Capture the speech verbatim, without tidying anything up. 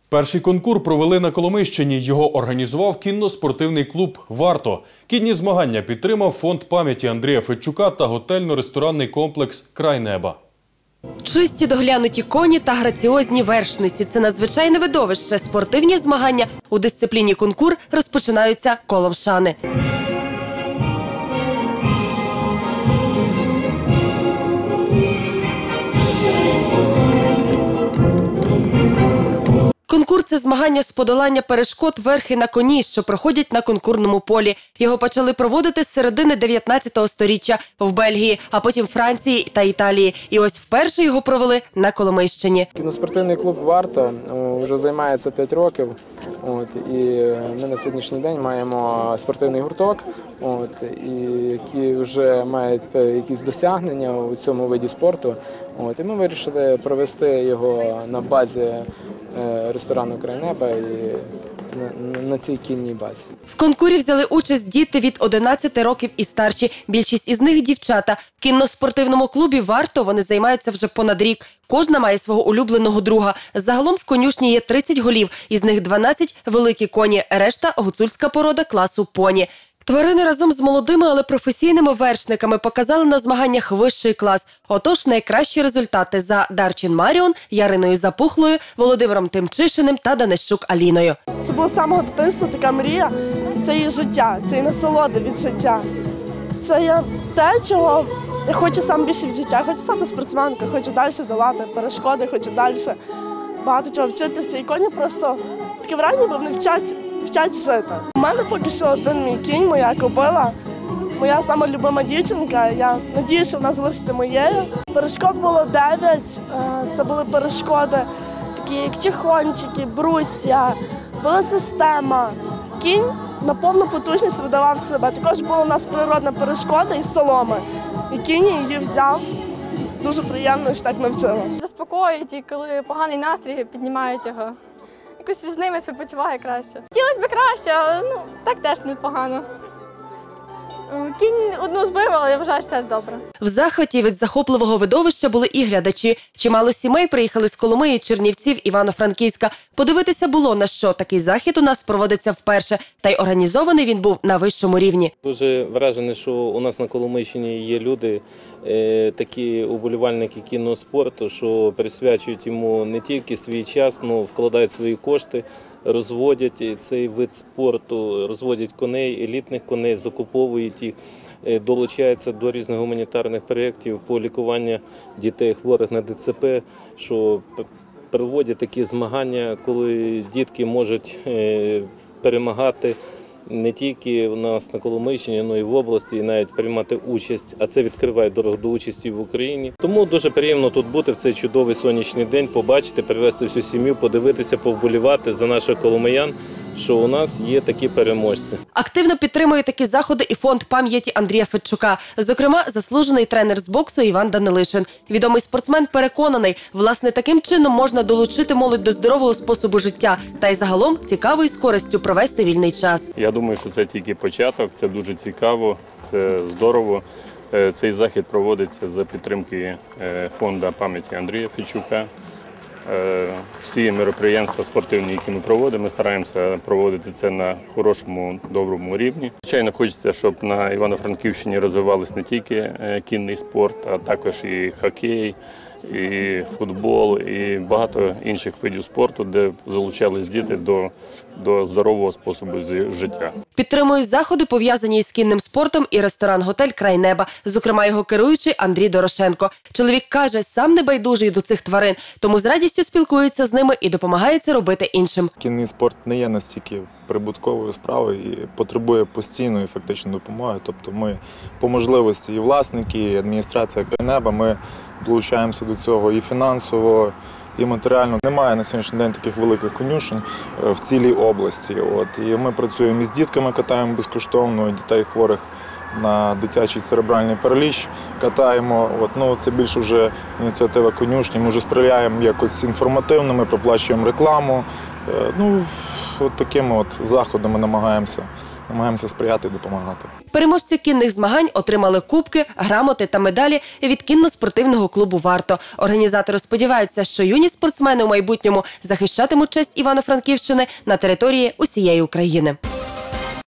Перший конкурс провели на Коломийщині. Його організував кінно-спортивний клуб «Варто». Кінні змагання підтримав фонд пам'яті Андрія Федчука та готельно-ресторанний комплекс «Край неба». Чисті доглянуті коні та граціозні вершниці – це надзвичайне видовище. Спортивні змагання у дисципліні конкур розпочинаються колом шани. Конкурс – це змагання з подолання перешкод верхи на коні, що проходять на конкурному полі. Його почали проводити з середини дев'ятнадцятого сторіччя в Бельгії, а потім Франції та Італії. І ось вперше його провели на Коломийщині. Кіноспортивний клуб «Варто» вже займається п'ять років. От, і ми на сьогоднішній день маємо спортивний гурток, от, і, які вже мають якісь досягнення у цьому виді спорту. От, і ми вирішили провести його на базі ресторану «Край неба» і на, на цій кінній базі. В конкурі взяли участь діти від одинадцяти років і старші. Більшість із них – дівчата. В кінно-спортивному клубі «Варто» вони займаються вже понад рік. Кожна має свого улюбленого друга. Загалом в конюшні є тридцять голів, із них дванадцять – великі коні, решта – гуцульська порода класу поні. Тварини разом з молодими, але професійними вершниками показали на змаганнях вищий клас. Отож, найкращі результати за Дарчин Маріон, Яриною Запухлою, Володимиром Тимчишиним та Данищук Аліною. Це було з самого дитинства така мрія. Це її життя, це її насолода від життя. Це є те, чого я хочу сам більше від життя. Хочу стати спортсменкою, хочу далі долати перешкоди, хочу далі багато чого вчитися. І коні просто таке враження, бо вони вчать. Вчать жити. У мене поки що один мій кінь, моя кобила, моя сама любима дівчинка. Я сподіваюся, що вона залишиться моєю. Перешкод було дев'ять. Це були перешкоди, такі як чехончики, брусья, була система. Кінь на повну потужність видавав себе. Також була у нас природна перешкода із соломи. І кінь її взяв. Дуже приємно, що так навчила. Заспокоюють, і коли поганий настрій, піднімають його. Якось з ними себе почуває краще. Хотілося б краще, але ну, так теж непогано. Кінь одну збив, але я вважаю, що це добре. В захваті від захопливого видовища були і глядачі. Чимало сімей приїхали з Коломиї, Чернівців, Івано-Франківська. Подивитися було на що. Такий захід у нас проводиться вперше. Та й організований він був на вищому рівні. Дуже вражений, що у нас на Коломийщині є люди, такі уболівальники кіноспорту, що присвячують йому не тільки свій час, але вкладають свої кошти, розводять цей вид спорту, розводять коней, елітних коней, закуповують їх, долучаються до різних гуманітарних проєктів по лікуванню дітей хворих на ДЦП, що проводять такі змагання, коли дітки можуть перемагати не тільки в нас на Коломийщині, але й в області, і навіть приймати участь, а це відкриває дорогу до участі в Україні. Тому дуже приємно тут бути в цей чудовий сонячний день, побачити, привезти всю сім'ю, подивитися, повболівати за наших коломиян, що у нас є такі переможці. Активно підтримує такі заходи і фонд пам'яті Андрія Федчука. Зокрема, заслужений тренер з боксу Іван Данилишин. Відомий спортсмен переконаний, власне, таким чином можна долучити молодь до здорового способу життя та й загалом цікаво і з користю провести вільний час. Я думаю, що це тільки початок, це дуже цікаво, це здорово. Цей захід проводиться за підтримки фонду пам'яті Андрія Федчука. Всі мероприємства спортивні, які ми проводимо, ми стараємося проводити це на хорошому, доброму рівні. Звичайно, хочеться, щоб на Івано-Франківщині розвивався не тільки кінний спорт, а також і хокей, і футбол, і багато інших видів спорту, де залучались діти до, до здорового способу життя. Підтримують заходи, пов'язані із кінним спортом, і ресторан-готель «Край неба», зокрема його керуючий Андрій Дорошенко. Чоловік каже, сам не байдужий до цих тварин, тому з радістю спілкується з ними і допомагає це робити іншим. Кінний спорт не є настільки прибутковою справою і потребує постійної фактично допомоги. Тобто ми по можливості і власники, і адміністрація «Край неба», ми долучаємося до цього і фінансово, і матеріально. Немає на сьогоднішній день таких великих конюшень в цілій області. От. І ми працюємо із дітками, катаємо безкоштовно, дітей хворих на дитячий церебральний параліч катаємо. От. Ну, це більше вже ініціатива конюшні. Ми вже сприяємо якось інформативно, ми проплачуємо рекламу. Ну, от такими от заходами намагаємося намагаємося сприяти і допомагати. Переможці кінних змагань отримали кубки, грамоти та медалі від кінно-спортивного клубу «Варто». Організатори сподіваються, що юні спортсмени у майбутньому захищатимуть честь Івано-Франківщини на території усієї України.